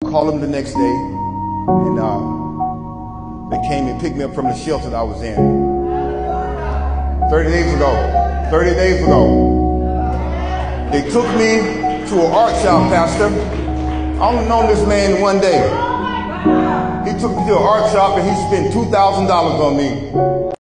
called them the next day, and they came and picked me up from the shelter that I was in. 30 days ago. 30 days ago. They took me to an art shop, Pastor. I only known this man one day. He took me to an art shop and he spent $2,000 on me.